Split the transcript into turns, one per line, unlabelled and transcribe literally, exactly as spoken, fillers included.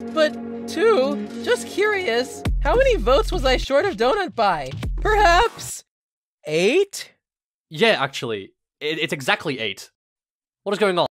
But, two, just curious, how many votes was I short of Donut by? Perhaps eight?
Yeah, actually, it, it's exactly eight. What is going on?